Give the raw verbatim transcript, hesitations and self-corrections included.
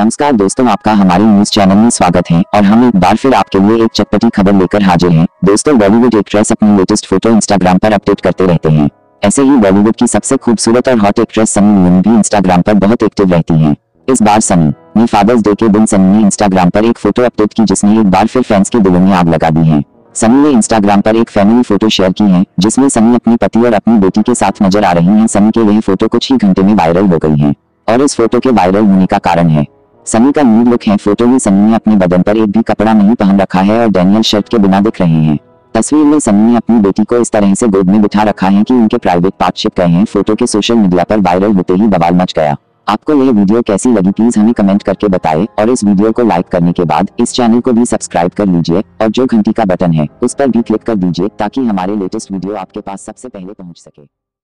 नमस्कार दोस्तों, आपका हमारे न्यूज चैनल में स्वागत है और हम एक बार फिर आपके लिए एक चटपटी खबर लेकर हाजिर हैं। दोस्तों, बॉलीवुड एक्ट्रेस अपनी लेटेस्ट फोटो इंस्टाग्राम पर अपडेट करते रहते हैं। ऐसे ही बॉलीवुड की सबसे खूबसूरत और हॉट एक्ट्रेस सनी लियोनी भी इंस्टाग्राम पर बहुत एक्टिव रहती हैं। इस बार सनी ने फादर्स डे के दिन सनी ने इंस्टाग्राम पर एक फोटो अपडेट की जिसने एक बार फिर फैंस के दिलों में आग लगा दी है। सनी ने इंस्टाग्राम पर एक फैमिली फोटो शेयर की है जिसमें सनी अपने पति और अपनी बेटी के साथ नजर आ रही हैं। सनी के यह फोटो कुछ ही घंटे में वायरल हो गई है और इस फोटो के वायरल होने का कारण है सनी का न्यूड लुक है। फोटो में सनी ने अपने बदन पर एक भी कपड़ा नहीं पहन रखा है और डैनियल शर्ट के बिना दिख रहे हैं। तस्वीर में सनी ने अपनी बेटी को इस तरह से गोद में बिठा रखा है कि उनके प्राइवेट पार्ट छिप गए हैं। फोटो के सोशल मीडिया पर वायरल होते ही बवाल मच गया। आपको यह वीडियो कैसी लगी प्लीज हमें कमेंट करके बताएं और इस वीडियो को लाइक करने के बाद इस चैनल को भी सब्सक्राइब कर लीजिए और जो घंटी का बटन है उस पर भी क्लिक कर दीजिए ताकि हमारे लेटेस्ट वीडियो आपके पास सबसे पहले पहुंच सके।